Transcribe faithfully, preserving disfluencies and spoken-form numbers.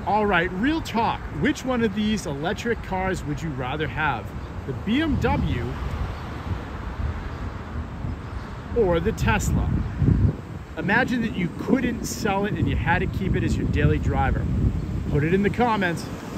All right, real talk. Which one of these electric cars would you rather have? The B M W or the Tesla? Imagine that you couldn't sell it and you had to keep it as your daily driver. Put it in the comments.